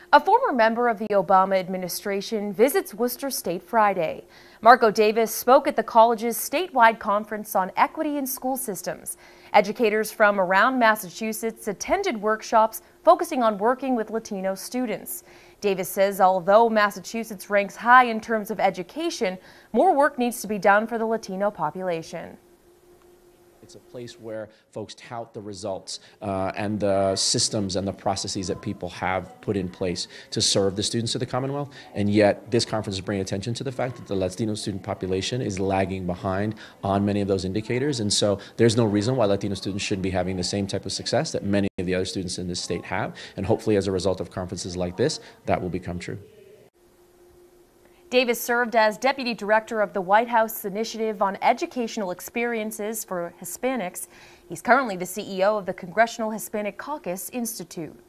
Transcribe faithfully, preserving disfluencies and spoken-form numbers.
A former member of the Obama administration visits Worcester State Friday. Marco Davis spoke at the college's statewide conference on equity in school systems. Educators from around Massachusetts attended workshops focusing on working with Latino students. Davis says although Massachusetts ranks high in terms of education, more work needs to be done for the Latino population. It's a place where folks tout the results uh, and the systems and the processes that people have put in place to serve the students of the Commonwealth. And yet this conference is bringing attention to the fact that the Latino student population is lagging behind on many of those indicators. And so there's no reason why Latino students shouldn't be having the same type of success that many of the other students in this state have. And hopefully as a result of conferences like this, that will become true. Davis served as Deputy Director of the White House Initiative on Educational Experiences for Hispanics. He's currently the C E O of the Congressional Hispanic Caucus Institute.